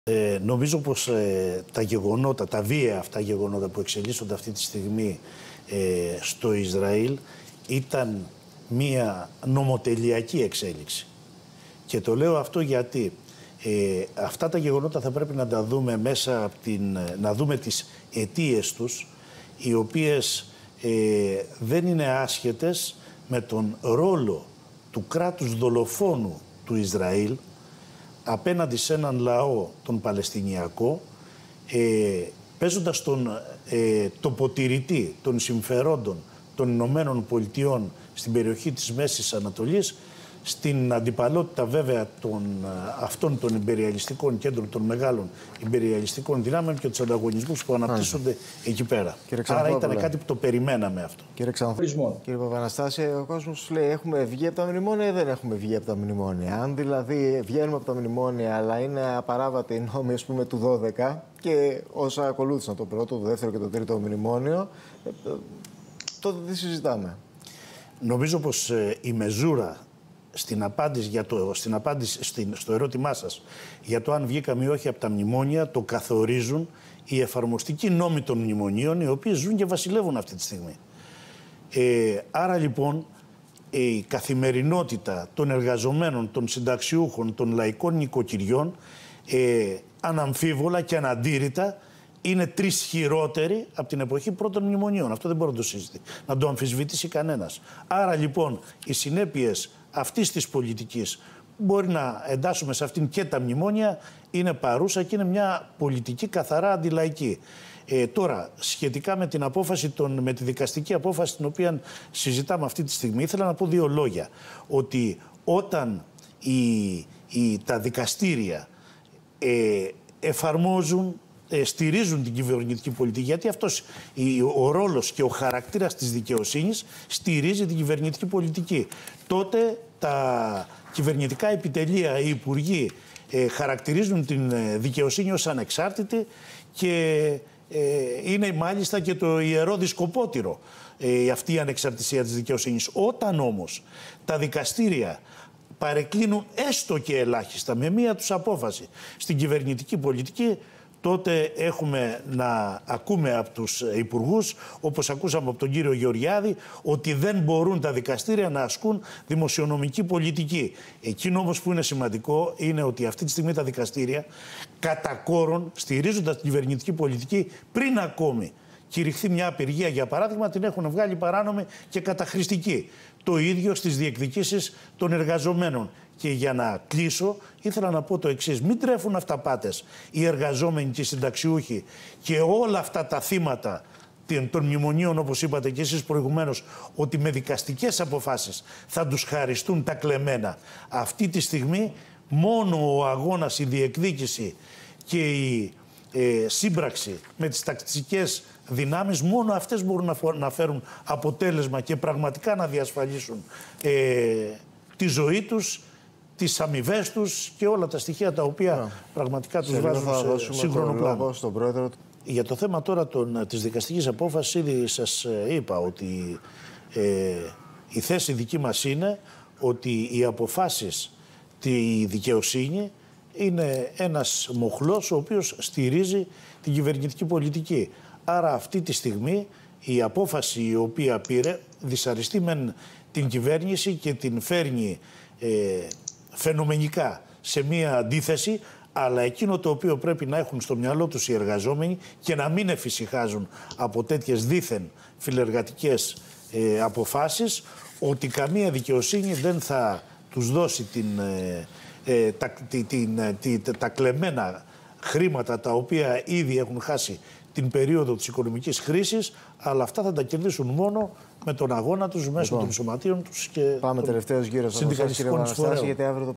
Νομίζω πως τα γεγονότα, τα βία αυτά γεγονότα που εξελίσσονται αυτή τη στιγμή στο Ισραήλ ήταν μία νομοτελειακή εξέλιξη. Και το λέω αυτό γιατί αυτά τα γεγονότα θα πρέπει να τα δούμε μέσα από να δούμε τις αιτίες τους, οι οποίες δεν είναι άσχετες με τον ρόλο του κράτους δολοφόνου του Ισραήλ απέναντι σε έναν λαό, τον Παλαιστινιακό, παίζοντας τον τοποτηρητή των συμφερόντων των Ηνωμένων Πολιτειών στην περιοχή της Μέσης Ανατολής, στην αντιπαλότητα βέβαια αυτών των ιμπεριαλιστικών κέντρων, των μεγάλων ιμπεριαλιστικών δυνάμεων και τους ανταγωνισμούς που αναπτύσσονται εκεί πέρα. Άρα ήταν κάτι που το περιμέναμε αυτό. Κύριε Ξανθόπουλε, κύριε Παπαναστάση, ο κόσμος λέει έχουμε βγει από τα μνημόνια ή δεν έχουμε βγει από τα μνημόνια? Αν δηλαδή βγαίνουμε από τα μνημόνια αλλά είναι απαράβατη η νόμη, ας πούμε, του 12 και όσα ακολούθησαν το πρώτο, το δεύτερο και το τρίτο μνημόνιο, τότε τι συζητάμε? Νομίζω πως η μεζούρα στην απάντηση, στο ερώτημά σας για το αν βγήκαμε ή όχι από τα μνημόνια το καθορίζουν οι εφαρμοστικοί νόμοι των μνημονίων, οι οποίοι ζουν και βασιλεύουν αυτή τη στιγμή. Άρα λοιπόν η καθημερινότητα των εργαζομένων, των συνταξιούχων, των λαϊκών νοικοκυριών αναμφίβολα και αναντήρητα είναι τρεις χειρότεροι από την εποχή πρώτων μνημονίων. Αυτό δεν μπορεί να το αμφισβητήσει κανένας. Άρα λοιπόν οι συνέπειες αυτής της πολιτικής, μπορεί να εντάσσουμε σε αυτήν και τα μνημόνια, είναι παρούσα και είναι μια πολιτική καθαρά αντιλαϊκή. Τώρα, σχετικά με την απόφαση, με τη δικαστική απόφαση την οποία συζητάμε αυτή τη στιγμή, ήθελα να πω δύο λόγια. Ότι όταν τα δικαστήρια εφαρμόζουν, στηρίζουν την κυβερνητική πολιτική, γιατί αυτός ο ρόλος και ο χαρακτήρας της δικαιοσύνης στηρίζει την κυβερνητική πολιτική, τότε τα κυβερνητικά επιτελεία, οι υπουργοί χαρακτηρίζουν την δικαιοσύνη ως ανεξάρτητη και είναι μάλιστα και το ιερό δισκοπότηρο αυτή η ανεξαρτησία της δικαιοσύνης. Όταν όμως τα δικαστήρια παρεκκλίνουν έστω και ελάχιστα με μία τους απόφαση στην κυβερνητική πολιτική, τότε έχουμε να ακούμε από τους υπουργούς, όπως ακούσαμε από τον κύριο Γεωργιάδη, ότι δεν μπορούν τα δικαστήρια να ασκούν δημοσιονομική πολιτική. Εκείνο όμως που είναι σημαντικό είναι ότι αυτή τη στιγμή τα δικαστήρια κατά κόρον, στηρίζοντας την κυβερνητική πολιτική, πριν ακόμη κηρυχθεί μια απεργία, για παράδειγμα, την έχουν βγάλει παράνομη και καταχρηστική. Το ίδιο στις διεκδικήσεις των εργαζομένων. Και για να κλείσω, ήθελα να πω το εξής. Μην τρέφουν αυταπάτες οι εργαζόμενοι και οι συνταξιούχοι και όλα αυτά τα θύματα των μνημονίων, όπως είπατε και εσείς προηγουμένως, ότι με δικαστικές αποφάσεις θα τους χαριστούν τα κλεμμένα. Αυτή τη στιγμή μόνο ο αγώνας, η διεκδίκηση και η σύμπραξη με τις τακτικές δυνάμεις, μόνο αυτές μπορούν να φέρουν αποτέλεσμα και πραγματικά να διασφαλίσουν τη ζωή τους, τις αμοιβές τους και όλα τα στοιχεία τα οποία πραγματικά τους βάζουν σε σύγχρονο πλάνο. Για το θέμα τώρα της δικαστικής απόφασης, ήδη σας είπα ότι η θέση δική μας είναι ότι οι αποφάσεις, τη δικαιοσύνη είναι ένας μοχλός ο οποίος στηρίζει την κυβερνητική πολιτική. Άρα αυτή τη στιγμή η απόφαση η οποία πήρε δυσαρεστεί μεν την κυβέρνηση και την φέρνει φαινομενικά σε μία αντίθεση, αλλά εκείνο το οποίο πρέπει να έχουν στο μυαλό τους οι εργαζόμενοι και να μην εφησυχάζουν από τέτοιες δήθεν φιλεργατικές αποφάσεις, ότι καμία δικαιοσύνη δεν θα τους δώσει τα κλεμμένα χρήματα τα οποία ήδη έχουν χάσει την περίοδο της οικονομικής χρήσης, αλλά αυτά θα τα κερδίσουν μόνο με τον αγώνα τους μέσω των σωματείων τους και πάμε τελευταίος γύρος, συνδικαλιστικών εισφορέων.